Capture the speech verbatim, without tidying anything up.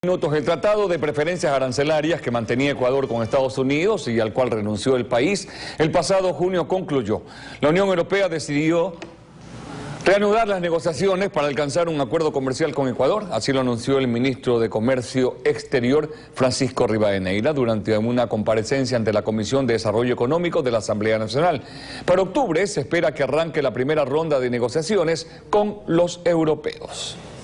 Minutos. El tratado de preferencias arancelarias que mantenía Ecuador con Estados Unidos y al cual renunció el país, el pasado junio concluyó. La Unión Europea decidió reanudar las negociaciones para alcanzar un acuerdo comercial con Ecuador. Así lo anunció el ministro de Comercio Exterior, Francisco Rivadeneira, durante una comparecencia ante la Comisión de Desarrollo Económico de la Asamblea Nacional. Para octubre se espera que arranque la primera ronda de negociaciones con los europeos.